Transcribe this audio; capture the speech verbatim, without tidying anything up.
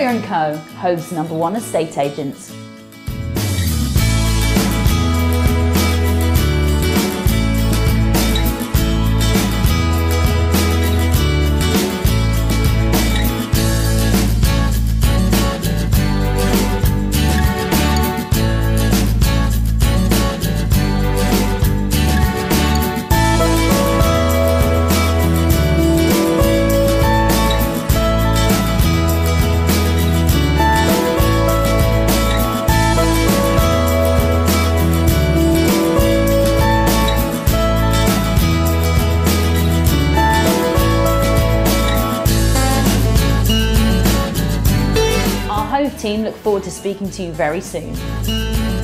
Sawyer and Co, Hove's number one estate agents. Hove team look forward to speaking to you very soon.